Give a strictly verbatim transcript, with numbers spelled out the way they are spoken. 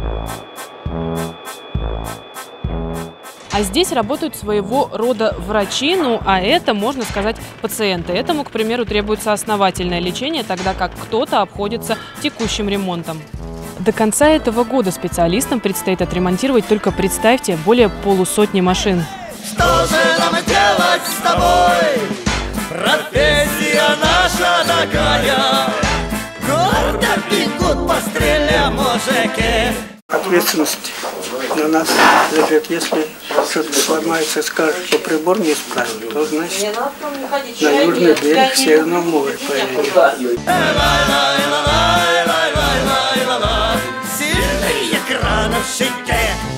А здесь работают своего рода врачи, ну а это, можно сказать, пациенты. Этому, к примеру, требуется основательное лечение, тогда как кто-то обходится текущим ремонтом. До конца этого года специалистам предстоит отремонтировать только, представьте, более полусотни машин. Что же нам делать с тобой? Профессия наша такая. Гордо бегут по стреле мужики. Ответственность на нас лежит. Если что-то сломается, скажут, что прибор не исправен, то значит на южный берег Северного моря поедем. Сильные крановщики.